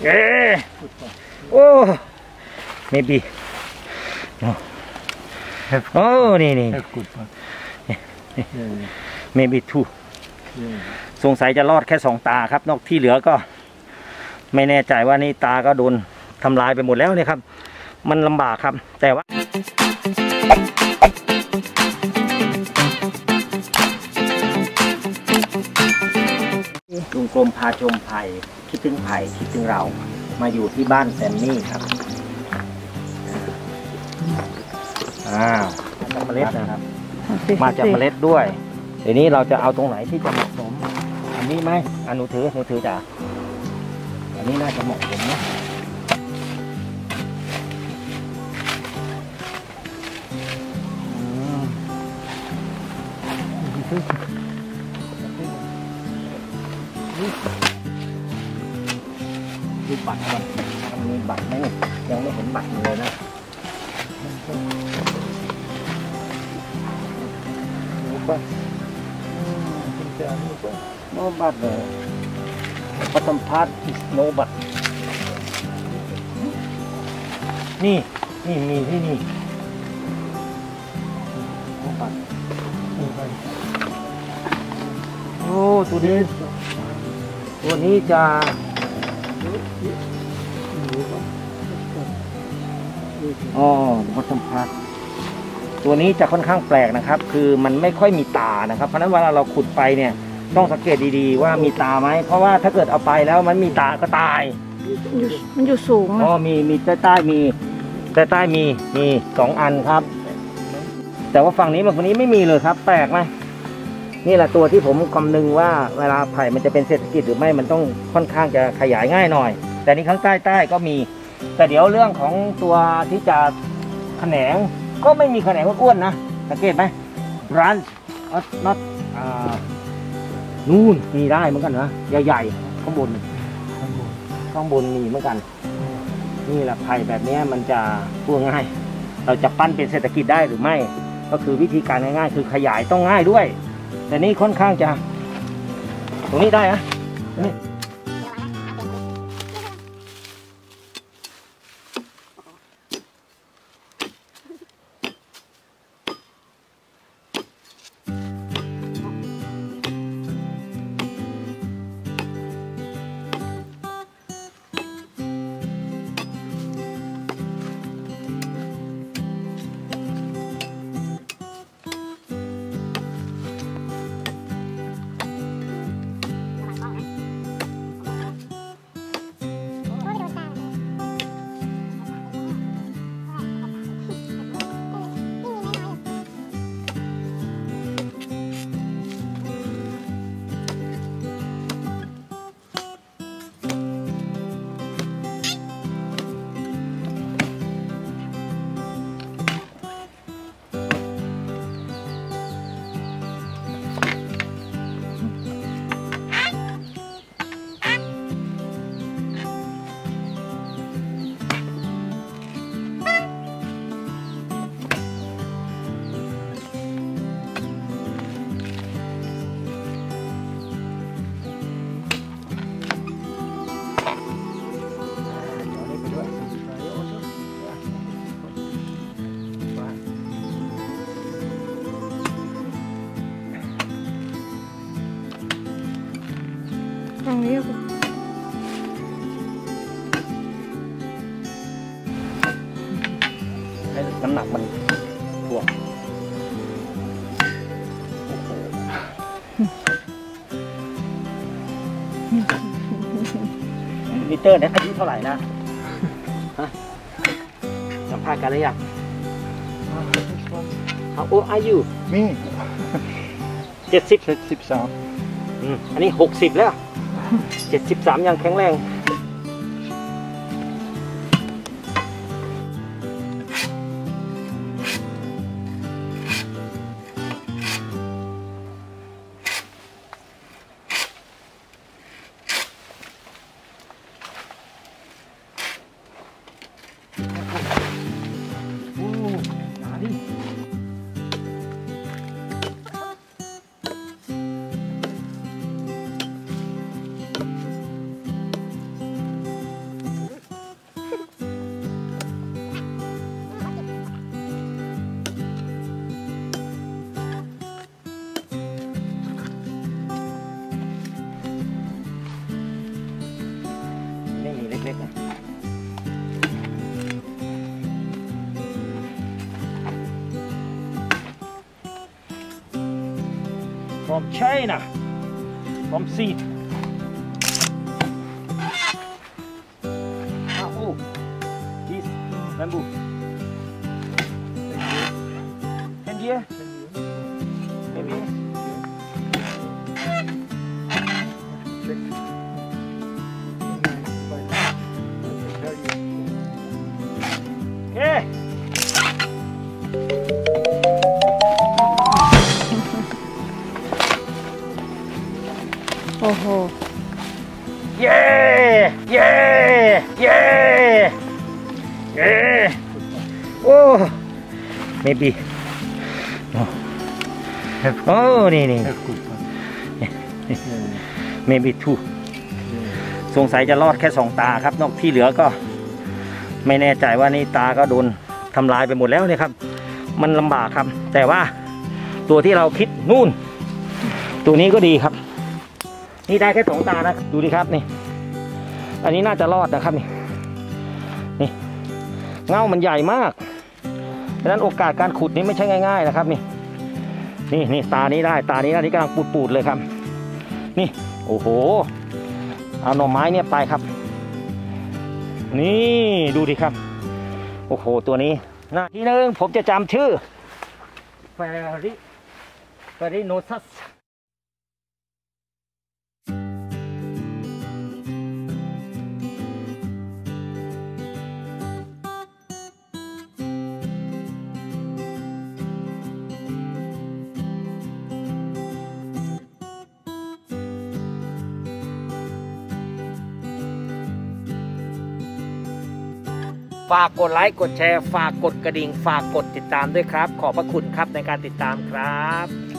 Oh, maybe. No. Oh, นี่ maybe 2. สงสัยจะรอดแค่2 ตาครับนอกที่เหลือก็ไม่แน่ใจว่านี่ตาก็โดนทำลายไปหมดแล้วเนี่ยครับมันลำบากครับแต่ว่าลุงกรมพาชมไผ่คิดถึงไผ่คิดถึงเรามาอยู่ที่บ้านแซมมี่ครับมาจากเมล็ดนะครับมาจากเมล็ดด้วยเดี๋ยวนี้เราจะเอาตรงไหนที่จะเหมาะสมอันนี้ไหมหนูถือจ้ะอันนี้น่าจะเหมาะสมนะดูบัตรมันมีบัตรไหมยังไม่เห็นบัตรเลยนะโนบัตเลยปฐมพาร์ทโนบัตนี่มีที่นี่โนบัตโอ้ตัวนี้จะปฐมพาร์ทตัวนี้จะค่อนข้างแปลกนะครับคือมันไม่ค่อยมีตานะครับเพราะนั้นเวลาเราขุดไปเนี่ยต้องสังเกตดีๆว่ามีตาไหมเพราะว่าถ้าเกิดเอาไปแล้วมันมีตาก็ตายมันอยู่สูงมีใต้มี2 อันครับแต่ว่าฝั่งนี้ฝั่งนี้ไม่มีเลยครับแปลกไหมนี่แหละตัวที่ผมคำนึงว่าเวลาไผ่มันจะเป็นเศรษฐกิจหรือไม่มันต้องค่อนข้างจะขยายง่ายหน่อยแต่นี่ข้างใต้ก็มีแต่เดี๋ยวเรื่องของตัวที่จะแขนงก็ไม่มีแขนงอ้วนๆนะสังเกตไหมร้านน็อตนู่นมีได้เหมือนกันนะใหญ่ๆข้างบนมีเหมือนกันนี่แหละไผ่แบบนี้มันจะพูดง่ายเราจะปั้นเป็นเศรษฐกิจได้หรือไม่ก็คือวิธีการง่ายๆคือขยายต้องง่ายด้วยแต่นี่ค่อนข้างจะตรงนี้ได้นะนี่ตรงนี้ให้น้ำหนักมันถ่วงมิเตอร์เนี่ยอายุเท่าไหร่นะสัมภาษณ์กันหรือยังHow old are you มี 73อันนี้60แล้ว73ยังแข็งแรงเล็กๆนะfrom China from seed oh this bamboo 10 year maybe yeah โอ้โหเย้เย้เย้เย้โอ้ maybe โอ้นี่ maybe two สงสัยจะรอดแค่2 ตาครับนอกที่เหลือก็ไม่แน่ใจว่านี่ตาก็โดนทำลายไปหมดแล้วเนี่ยครับมันลำบากครับแต่ว่าตัวที่เราคิดนู่นตัวนี้ก็ดีครับนี่ได้แค่2 ตานะดูดิครับนี่อันนี้น่าจะรอดนะครับนี่เง่ามันใหญ่มากดังนั้นโอกาสการขุดนี่ไม่ใช่ง่ายๆนะครับนี่ตานี้ได้ตานี้กำลังปูดๆเลยครับนี่โอ้โหเอาหน่อไม้เนี่ยไปครับนี่ดูดิครับโอ้โหตัวนี้หน้าที่นึงผมจะจำชื่อเฟริโนซัสฝากกดไลค์กดแชร์ฝากกดกระดิ่งฝากกดติดตามด้วยครับขอบพระคุณครับในการติดตามครับ